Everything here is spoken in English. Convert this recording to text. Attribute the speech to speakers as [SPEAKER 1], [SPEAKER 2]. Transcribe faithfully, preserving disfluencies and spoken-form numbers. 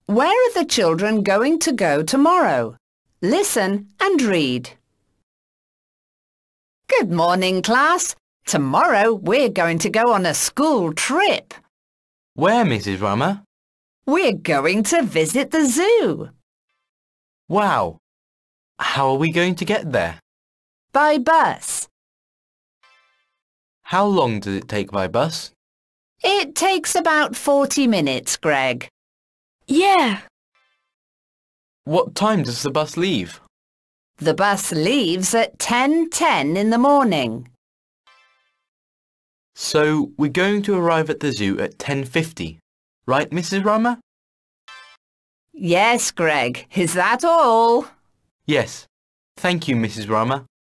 [SPEAKER 1] Where are the children going to go tomorrow? Listen and read. Good morning, class. Tomorrow we're going to go on a school trip.
[SPEAKER 2] Where, Missus Rummer?
[SPEAKER 1] We're going to visit the zoo.
[SPEAKER 2] Wow! How are we going to get there?
[SPEAKER 1] By bus.
[SPEAKER 2] How long does it take by bus?
[SPEAKER 1] It takes about forty minutes, Greg.
[SPEAKER 3] Yeah.
[SPEAKER 2] What time does the bus leave?
[SPEAKER 1] The bus leaves at ten ten in the morning.
[SPEAKER 2] So we're going to arrive at the zoo at ten fifty, right, Missus Rummer?
[SPEAKER 1] Yes, Greg. Is that all?
[SPEAKER 2] Yes. Thank you, Missus Rummer.